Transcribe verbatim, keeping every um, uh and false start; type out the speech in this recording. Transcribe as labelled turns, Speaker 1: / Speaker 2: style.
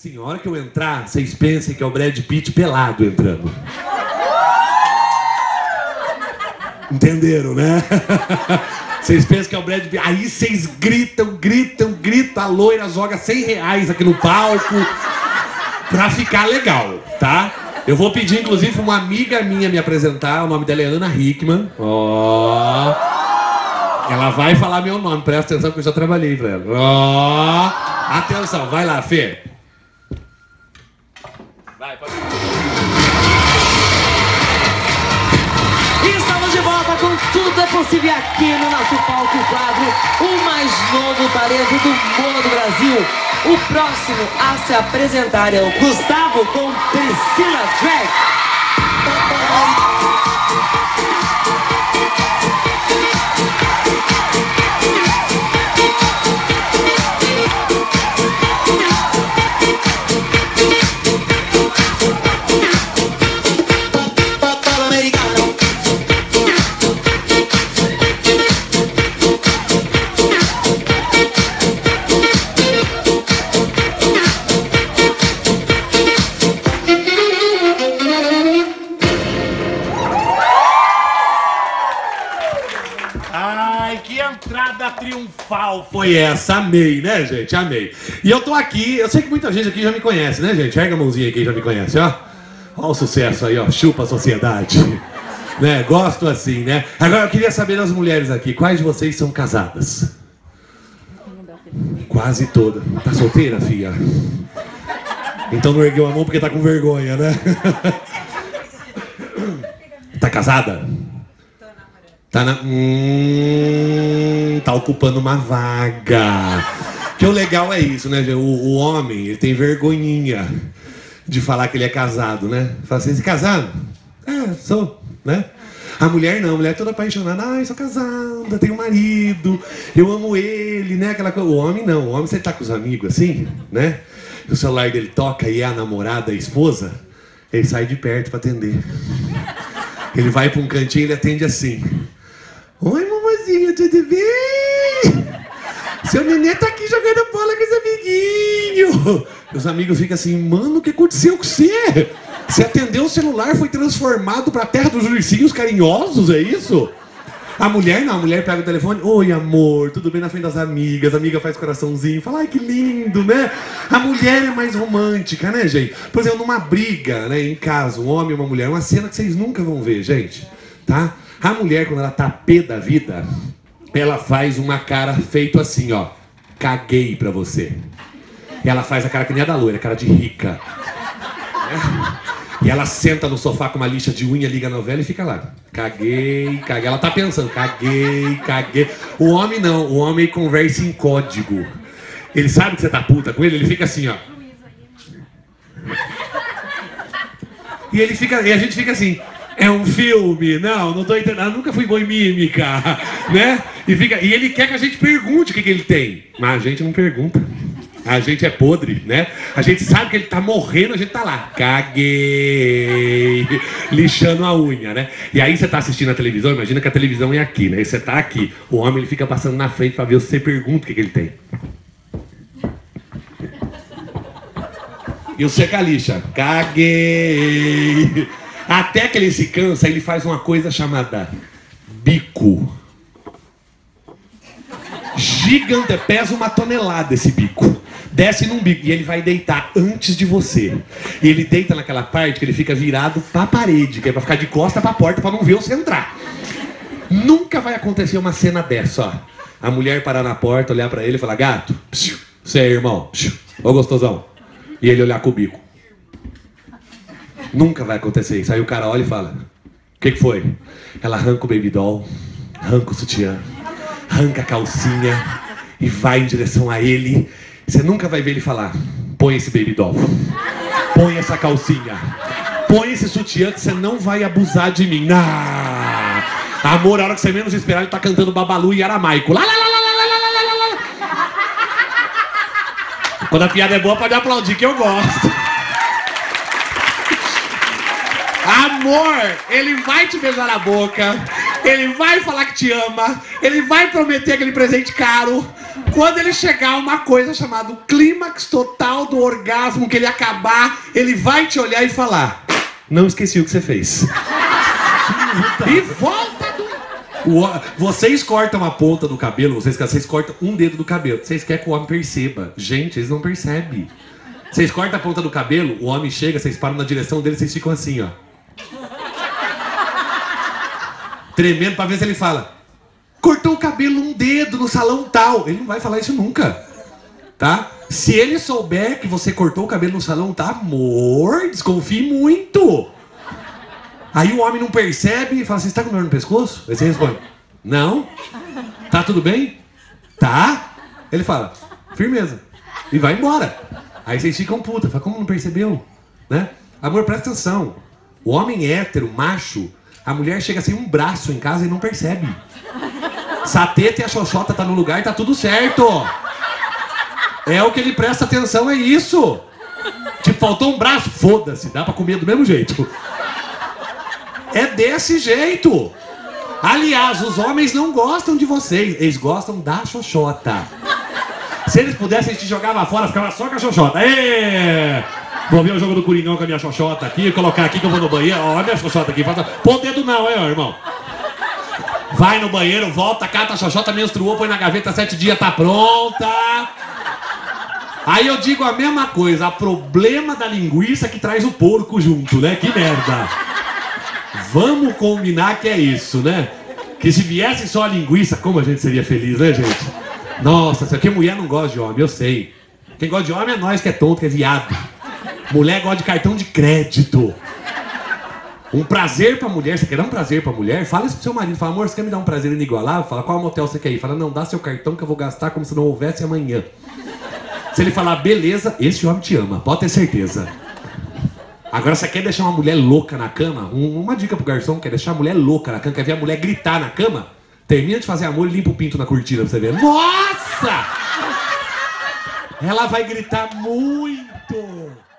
Speaker 1: assim, a hora que eu entrar, vocês pensem que é o Brad Pitt pelado entrando. Entenderam, né? Vocês pensam que é o Brad Pitt. Aí vocês gritam, gritam, gritam. A loira joga cem reais aqui no palco pra ficar legal, tá? Eu vou pedir, inclusive, pra uma amiga minha me apresentar. O nome dela é Ana Hickman. Ó. Oh. Ela vai falar meu nome. Presta atenção que eu já trabalhei pra ela. Ó. Oh. Atenção, vai lá, Fê. Vai, pode ir.
Speaker 2: Estamos de volta com Tudo é Possível aqui no nosso palco quadro, o mais novo talento do mundo do Brasil. O próximo a se apresentar é o Gustavo com Priscila Drag.
Speaker 1: Triunfal foi essa, amei, né, gente? Amei. E eu tô aqui, eu sei que muita gente aqui já me conhece, né, gente? Erga a mãozinha aí quem já me conhece, ó. Ó o sucesso aí, ó. Chupa a sociedade. Né? Gosto assim, né? Agora eu queria saber das mulheres aqui, quais de vocês são casadas? Quase todas. Tá solteira, filha? Então não ergueu a mão porque tá com vergonha, né? Tá casada? Tá na... Hum, tá ocupando uma vaga. Que o legal é isso, né? O, o homem, ele tem vergonhinha de falar que ele é casado, né? Fala assim, você é casado? É, sou, né? A mulher não, a mulher é toda apaixonada. Ai, sou casada, tenho um marido, eu amo ele, né? Aquela coisa. O homem não, o homem, você tá com os amigos assim, né? O celular dele toca e é a namorada, a esposa, ele sai de perto pra atender. Ele vai pra um cantinho e ele atende assim. Oi, mamazinha, tudo bem? Seu nenê tá aqui jogando bola com os amiguinhos. Os amigos ficam assim, mano, o que aconteceu com você? Você atendeu o celular, foi transformado pra terra dos ursinhos carinhosos, é isso? A mulher não, a mulher pega o telefone, oi amor, tudo bem na frente das amigas, a amiga faz coraçãozinho, fala, ai que lindo, né? A mulher é mais romântica, né, gente? Por exemplo, numa briga, né, em casa, um homem e uma mulher, uma cena que vocês nunca vão ver, gente, tá? A mulher, quando ela tá pé da vida, ela faz uma cara feito assim, ó. Caguei pra você. E ela faz a cara que nem a da loira, cara de rica. Né? E ela senta no sofá com uma lixa de unha, liga a novela e fica lá. Caguei, caguei. Ela tá pensando, caguei, caguei. O homem não, o homem conversa em código. Ele sabe que você tá puta com ele, ele fica assim, ó. E ele fica, e a gente fica assim... É um filme, não, não tô entendendo, eu nunca fui bom em mímica, né? E, fica, e ele quer que a gente pergunte o que, que ele tem, mas a gente não pergunta. A gente é podre, né? A gente sabe que ele tá morrendo, a gente tá lá, caguei, lixando a unha, né? E aí você tá assistindo a televisão, imagina que a televisão é aqui, né? E você tá aqui, o homem ele fica passando na frente pra ver se você pergunta o que, que ele tem. E o você com a lixa, caguei. Até que ele se cansa, ele faz uma coisa chamada bico. Gigante, pesa uma tonelada esse bico. Desce num bico e ele vai deitar antes de você. E ele deita naquela parte que ele fica virado pra parede, que é pra ficar de costa pra porta pra não ver você entrar. Nunca vai acontecer uma cena dessa, ó. A mulher parar na porta, olhar pra ele e falar, gato, você é irmão, ô gostosão. E ele olhar com o bico. Nunca vai acontecer isso. Aí o cara olha e fala, o que que foi? Ela arranca o baby doll, arranca o sutiã, arranca a calcinha e vai em direção a ele. Você nunca vai ver ele falar, põe esse baby doll, põe essa calcinha, põe esse sutiã que você não vai abusar de mim. Ah, amor, a hora que você menos esperar, ele tá cantando Babalu e aramaico. Lá, lá, lá, lá, lá, lá, lá, lá. Quando a piada é boa, pode aplaudir, que eu gosto. Amor, ele vai te beijar na boca, ele vai falar que te ama, ele vai prometer aquele presente caro, Quando ele chegar a uma coisa chamada clímax total do orgasmo, que ele acabar, ele vai te olhar e falar: não esqueci o que você fez. E volta do... O, vocês cortam a ponta do cabelo, vocês, vocês cortam um dedo do cabelo. Vocês querem que o homem perceba. Gente, eles não percebem. Vocês cortam a ponta do cabelo, o homem chega, vocês param na direção dele, vocês ficam assim, ó. Tremendo pra ver se ele fala: cortou o cabelo um dedo no salão tal. Ele não vai falar isso nunca, tá? Se ele souber que você cortou o cabelo no salão tal, amor, desconfie muito. Aí o homem não percebe e fala assim: você tá com dor no pescoço? Aí você responde: não. Tá tudo bem? Tá. Ele fala: firmeza. E vai embora. Aí vocês ficam puta, fala: como não percebeu? Né? Amor, presta atenção. O homem hétero, macho, a mulher chega sem um braço em casa e não percebe. Se a teta e a xoxota tá no lugar e tá tudo certo. É o que ele presta atenção, é isso. Tipo, faltou um braço, foda-se, dá pra comer do mesmo jeito. É desse jeito. Aliás, os homens não gostam de vocês, eles gostam da xoxota. Se eles pudessem, eles te jogavam fora, ficava só com a xoxota. Ê! Vou ver o jogo do Coringão com a minha xoxota aqui, colocar aqui que eu vou no banheiro. Ó, a minha xoxota aqui. Põe o dedo não, hein, irmão. Vai no banheiro, volta, cata a xoxota, menstruou, põe na gaveta, sete dias, tá pronta. Aí eu digo a mesma coisa, o problema da linguiça que traz o porco junto, né? Que merda. Vamos combinar que é isso, né? Que se viesse só a linguiça, como a gente seria feliz, né, gente? Nossa, isso aqui mulher não gosta de homem, eu sei. Quem gosta de homem é nós que é tonto, que é viado. Mulher gosta de cartão de crédito. Um prazer pra mulher, você quer dar um prazer pra mulher? Fala isso pro seu marido, fala: amor, você quer me dar um prazer inigualável? Fala: qual motel você quer ir? Fala: não, dá seu cartão que eu vou gastar como se não houvesse amanhã. Se ele falar: beleza, esse homem te ama, pode ter certeza. Agora, você quer deixar uma mulher louca na cama? Um, uma dica pro garçom: quer deixar a mulher louca na cama, quer ver a mulher gritar na cama? Termina de fazer amor e limpa o pinto na cortina pra você ver. Nossa! Ela vai gritar muito!